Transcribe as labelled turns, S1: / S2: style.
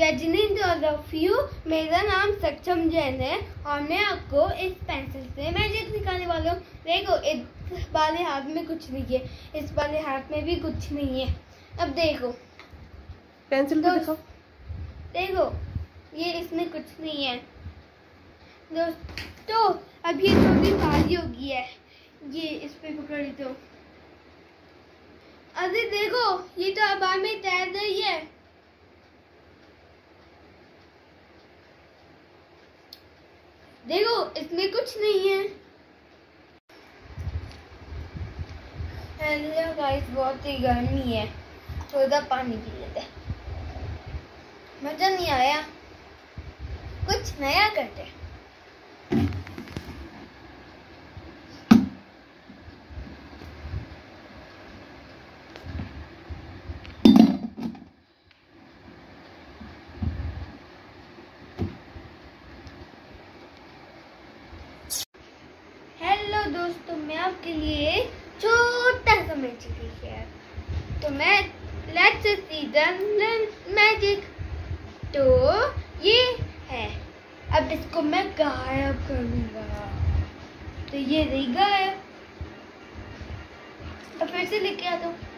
S1: Rajni you. मेरा नाम सक्षम जैन है और मैं आपको इस पेंसिल से मैजिक सिखाने वाला हूँ। देखो इस वाले हाथ में कुछ नहीं है, इस वाले हाथ में भी कुछ नहीं है। अब देखो
S2: पेंसिल तो दिखाओ।
S1: देखो ये इसमें कुछ नहीं है दोस्तों। अब ये थोड़ी भारी हो गई है, ये इस पे पकड़ दो। अरे देखो ये तो हवा में तैर रही है। देखो इसमें कुछ नहीं है। हेलो गाइस, बहुत ही गर्मी है, थोड़ा पानी पी लेते हैं। मजा नहीं आया, कुछ नया करते हैं। हेलो दोस्तों, मैं आपके लिए छोटा सा मैजिक लेके आया। तो मैं लेट्स सी द मैजिक। तो ये है, अब इसको मैं गायब करूंगा। तो ये रही गायब। अब फिर से लेके आता हूँ।